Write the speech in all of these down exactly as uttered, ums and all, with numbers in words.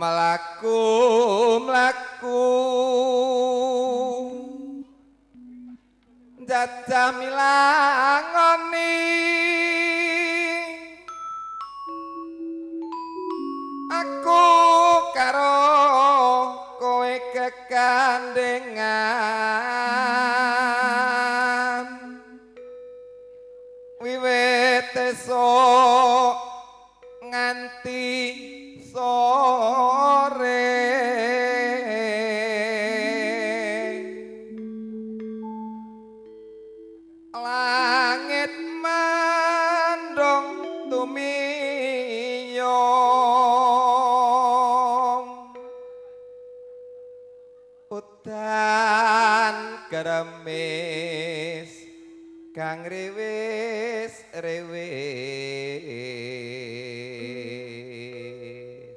mlaku mlaku jajah milangoni aku karo kowe kekandengan wiwit esuk nganti sore langit mendung tumiyong udan gerimis kang riwis riwis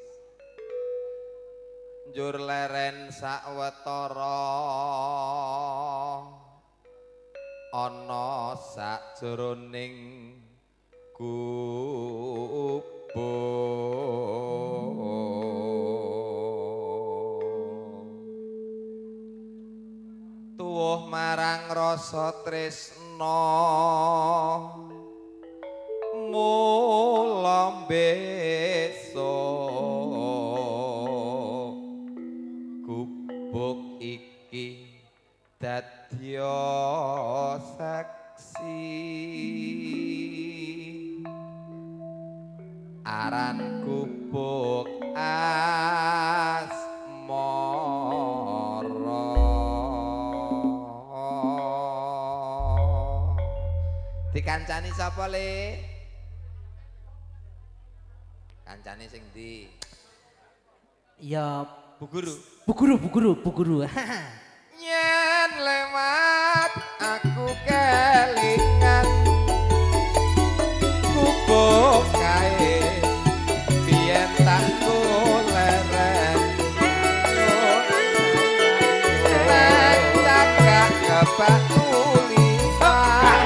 njur leren sawetara ana sakjroning gubuk tuwuh marang rasa tresna mula besok gubuk iki dadya saksi aran gubuk asmara dikancani sapa le kancane sing ndi ya Bu Guru Bu Guru Bu Guru Bu Guru yen lewat aku kelingan gubuk kae biyen tak leren nang cagak gebak tulisan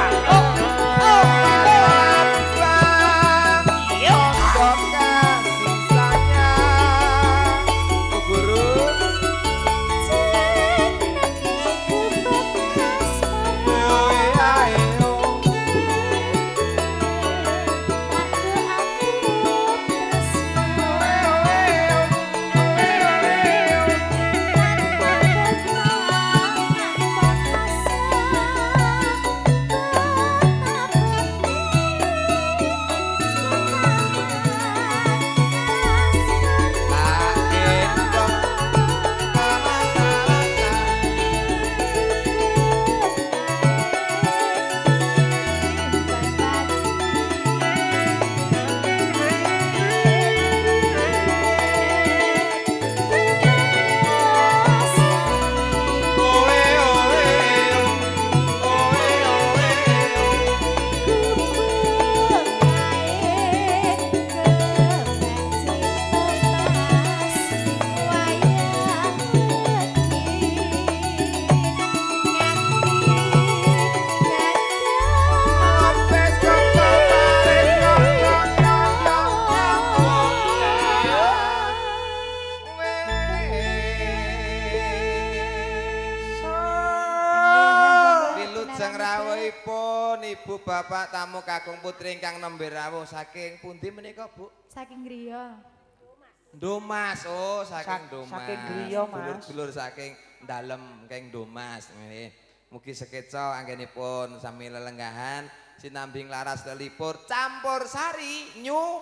Ibu bapak tamu kakung putri ingkang nembe rawuh saking pundi menika Bu? Saking griya. Ndomas. Oh, saking Ndomas. Saking griya, Mas. Dulur-dulur saking dalem keng Ndomas. Mugi sekeca anggenipun sami lelenggahan sinambing laras lelipur campur sari nyu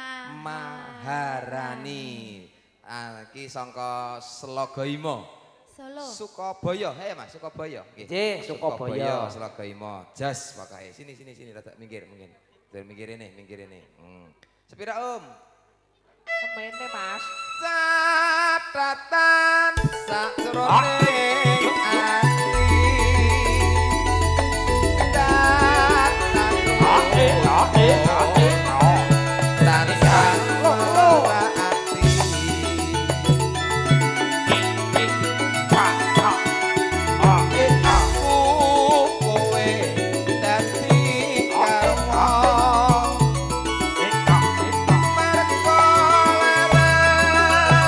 Maharani. Ah iki sangka Slogoimo. Solo. Sukabaya, he Mas, Sukabaya. Nggih, Sukabaya. Slogoimo. Jas pokoke. Sini sini sini rada minggir mungkin. Dari minggir ini, minggir ini. Hmm. Sepira Om? Semene Mas. Catatan sakjroning ati. Catatan ati ati ati. Tansah ora ati. Aku kowe dadi karma. Merko leren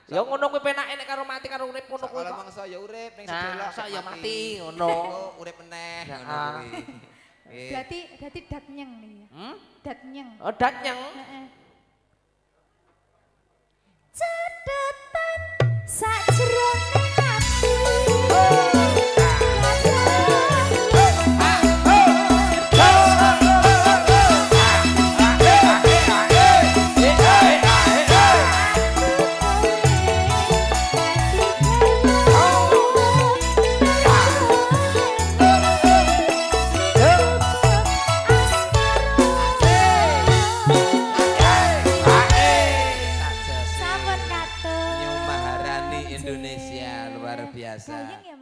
Ya ngono kuwi penake nek karo mati karo urip ngono kuwi. Kalau mangsa ya urip ning Nah, sedelok sak ya mati. mati ngono. Oh, urip meneh Nah, ngono ah. kuwi. Eh, Berarti berarti dat nyeng nih ya. Hmm? Dat nyeng. Oh, dat nyeng. Heeh. Cedetan sajroning ati. Sajase Sampun katut. New Maharani Indonesia luar biasa. Gayeng ya